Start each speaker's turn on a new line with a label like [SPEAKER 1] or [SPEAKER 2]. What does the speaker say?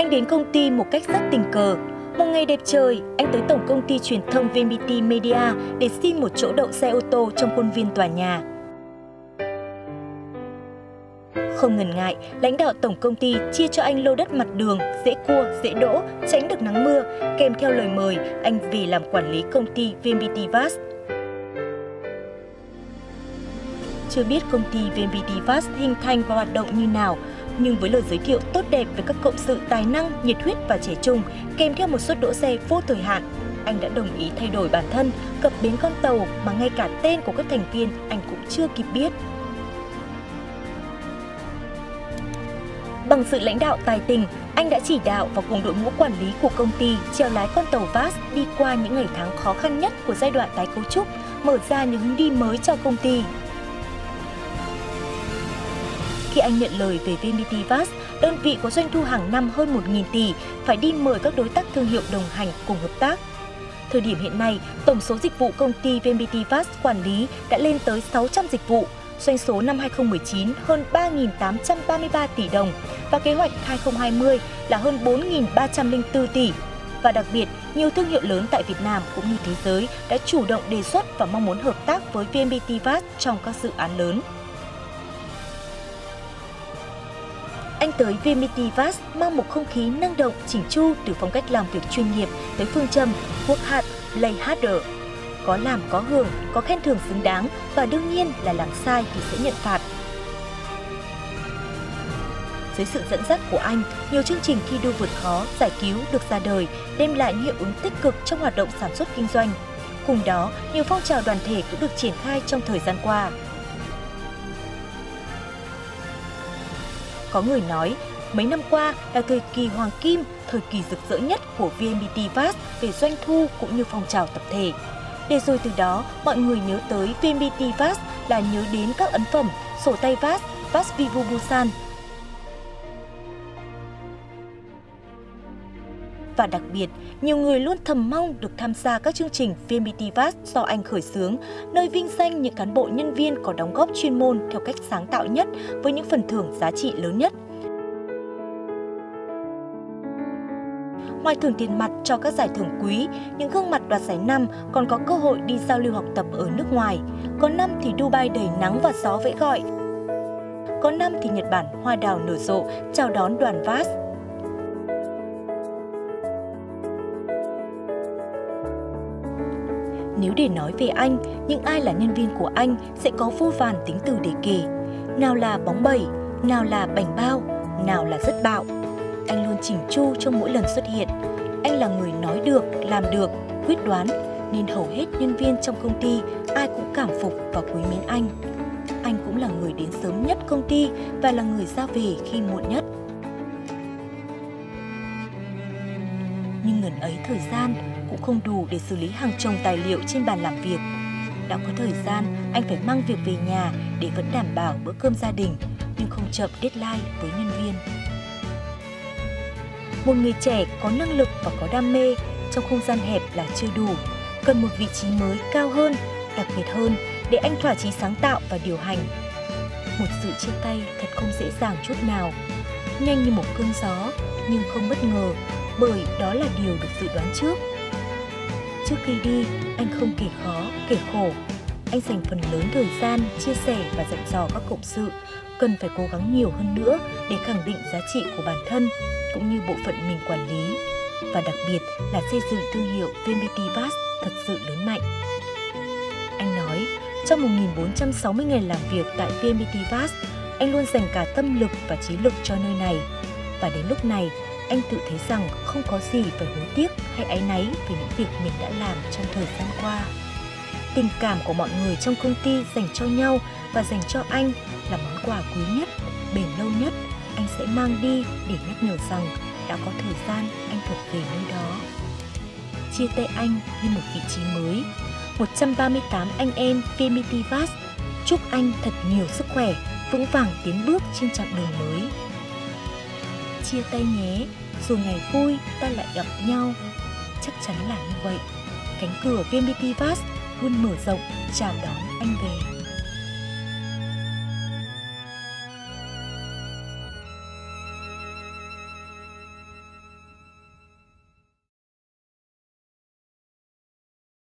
[SPEAKER 1] Anh đến công ty một cách rất tình cờ. Một ngày đẹp trời, anh tới tổng công ty truyền thông VNPT Media để xin một chỗ đậu xe ô tô trong khuôn viên tòa nhà. Không ngần ngại, lãnh đạo tổng công ty chia cho anh lô đất mặt đường, dễ cua, dễ đỗ, tránh được nắng mưa, kèm theo lời mời anh về làm quản lý công ty VNPT Vast. Chưa biết công ty VNPT Vast hình thành và hoạt động như nào, nhưng với lời giới thiệu tốt đẹp về các cộng sự tài năng, nhiệt huyết và trẻ trung, kèm theo một suất đỗ xe vô thời hạn, anh đã đồng ý thay đổi bản thân, cập bến con tàu mà ngay cả tên của các thành viên anh cũng chưa kịp biết. Bằng sự lãnh đạo tài tình, anh đã chỉ đạo và cùng đội ngũ quản lý của công ty chèo lái con tàu Vast đi qua những ngày tháng khó khăn nhất của giai đoạn tái cấu trúc, mở ra những hướng đi mới cho công ty. Khi anh nhận lời về VNPT Vast, đơn vị có doanh thu hàng năm hơn 1.000 tỷ, phải đi mời các đối tác thương hiệu đồng hành cùng hợp tác. Thời điểm hiện nay, tổng số dịch vụ công ty VNPT Vast quản lý đã lên tới 600 dịch vụ, doanh số năm 2019 hơn 3.833 tỷ đồng và kế hoạch 2020 là hơn 4.304 tỷ. Và đặc biệt, nhiều thương hiệu lớn tại Việt Nam cũng như thế giới đã chủ động đề xuất và mong muốn hợp tác với VNPT Vast trong các dự án lớn. Anh tới VNPT Vast mang một không khí năng động, chỉnh chu từ phong cách làm việc chuyên nghiệp tới phương châm work hard, play harder. Có làm có hưởng, có khen thưởng xứng đáng và đương nhiên là làm sai thì sẽ nhận phạt. Dưới sự dẫn dắt của anh, nhiều chương trình thi đua vượt khó, giải cứu được ra đời, đem lại những hiệu ứng tích cực trong hoạt động sản xuất kinh doanh. Cùng đó, nhiều phong trào đoàn thể cũng được triển khai trong thời gian qua. Có người nói, mấy năm qua là thời kỳ hoàng kim, thời kỳ rực rỡ nhất của VNPT Vast về doanh thu cũng như phong trào tập thể. Để rồi từ đó, mọi người nhớ tới VNPT Vast là nhớ đến các ấn phẩm sổ tay Vast, Vast Vivu Busan. Và đặc biệt, nhiều người luôn thầm mong được tham gia các chương trình VNPT Vast do anh khởi xướng, nơi vinh danh những cán bộ nhân viên có đóng góp chuyên môn theo cách sáng tạo nhất với những phần thưởng giá trị lớn nhất. Ngoài thưởng tiền mặt cho các giải thưởng quý, những gương mặt đoạt giải năm còn có cơ hội đi giao lưu học tập ở nước ngoài. Có năm thì Dubai đầy nắng và gió vẫy gọi. Có năm thì Nhật Bản hoa đào nở rộ chào đón đoàn Vast. Nếu để nói về anh, những ai là nhân viên của anh sẽ có vô vàn tính từ để kể. Nào là bóng bẩy, nào là bảnh bao, nào là rất bạo. Anh luôn chỉnh chu trong mỗi lần xuất hiện. Anh là người nói được, làm được, quyết đoán, nên hầu hết nhân viên trong công ty ai cũng cảm phục và quý mến anh. Anh cũng là người đến sớm nhất công ty và là người ra về khi muộn nhất. Nhưng ngần ấy thời gian cũng không đủ để xử lý hàng chồng tài liệu trên bàn làm việc. Đã có thời gian anh phải mang việc về nhà để vẫn đảm bảo bữa cơm gia đình, nhưng không chậm deadline với nhân viên. Một người trẻ có năng lực và có đam mê trong không gian hẹp là chưa đủ, cần một vị trí mới cao hơn, đặc biệt hơn để anh thỏa chí sáng tạo và điều hành. Một sự chia tay thật không dễ dàng chút nào, nhanh như một cơn gió nhưng không bất ngờ, bởi đó là điều được dự đoán trước. Trước khi đi, anh không kể khó, kể khổ. Anh dành phần lớn thời gian chia sẻ và dặn dò các cộng sự cần phải cố gắng nhiều hơn nữa để khẳng định giá trị của bản thân cũng như bộ phận mình quản lý, và đặc biệt là xây dựng thương hiệu VNPT Vast thật sự lớn mạnh. Anh nói, trong 1.460 ngày làm việc tại VNPT Vast, anh luôn dành cả tâm lực và trí lực cho nơi này. Và đến lúc này, anh tự thấy rằng không có gì phải hối tiếc hay áy náy về những việc mình đã làm trong thời gian qua. Tình cảm của mọi người trong công ty dành cho nhau và dành cho anh là món quà quý nhất, bền lâu nhất anh sẽ mang đi để nhắc nhở rằng đã có thời gian anh thuộc về nơi đó. Chia tay anh như một vị trí mới. 138 anh em VNPT Vast chúc anh thật nhiều sức khỏe, vững vàng tiến bước trên chặng đường mới. Chia tay nhé, rồi ngày vui ta lại gặp nhau. Chắc chắn là như vậy. Cánh cửa VNPT Vast luôn mở rộng chào đón anh về.